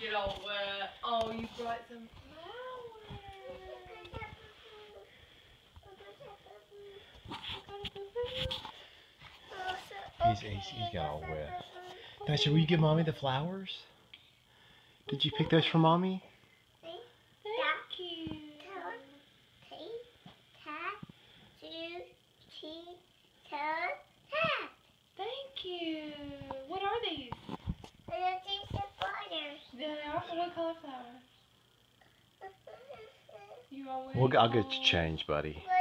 get all wet. Oh, you brought some flowers. He's got all wet. Dasher, will you give Mommy the flowers? Did you pick those for Mommy? Thank you. Thank you. What are these? They are. What color flowers? You always. I'll get you change, buddy.